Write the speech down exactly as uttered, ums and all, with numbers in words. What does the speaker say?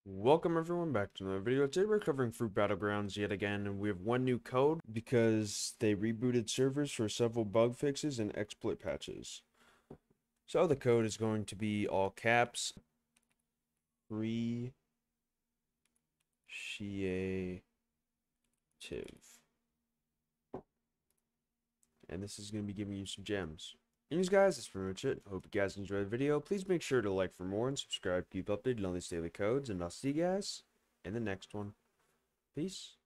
Welcome everyone back to another video. Today we're covering Fruit Battlegrounds yet again, and we have one new code because they rebooted servers for several bug fixes and exploit patches. So the code is going to be all caps. Appreciative. And this is going to be giving you some gems. Anyways guys, that's pretty much it. Hope you guys enjoyed the video. Please make sure to like for more and subscribe to keep updated on these daily codes, and I'll see you guys in the next one. Peace.